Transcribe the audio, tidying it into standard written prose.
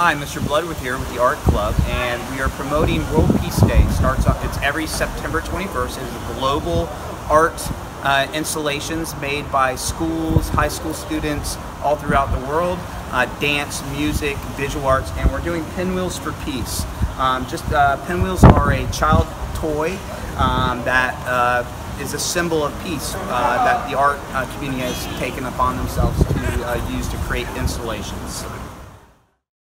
Hi, Mr. Bludworth here with the Art Club, and we are promoting World Peace Day. It's every September 21st. It is a global art installations made by schools, high school students all throughout the world, dance, music, visual arts, and we're doing Pinwheels for Peace. Pinwheels are a child toy that is a symbol of peace that the art community has taken upon themselves to use to create installations.